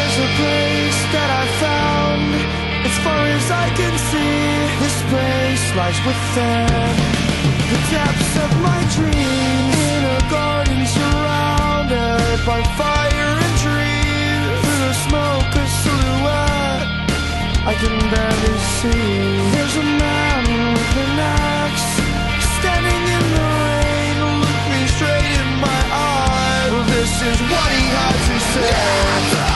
There's a place that I found. As far as I can see, this place lies within the depths of my dreams. In a garden surrounded by fire and trees. Through the smoke, a silhouette I can barely see. There's a man with an axe standing in the rain. Look me straight in my eyes. This is what he had to say.